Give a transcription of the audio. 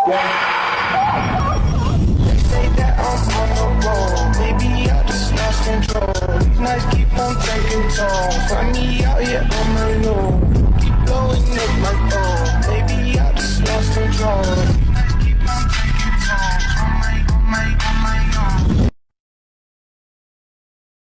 They say that I'm on the road, maybe I just lost control. These nights keep on taking toll. Find me out here on my own. Keep blowing up my phone, maybe I just lost